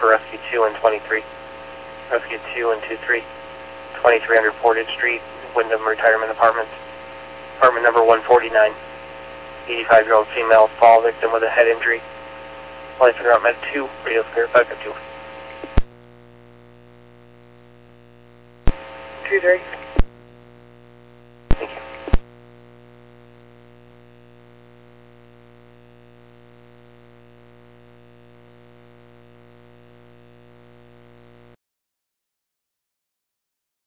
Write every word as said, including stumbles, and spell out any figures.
for Rescue two and twenty-three. Rescue two and two three. twenty-three hundred Portage Street, Wyndham Retirement Apartments. Apartment number one forty-nine. eighty-five-year-old female fall victim with a head injury. Life and route med two. Radio clear, backup two. two three.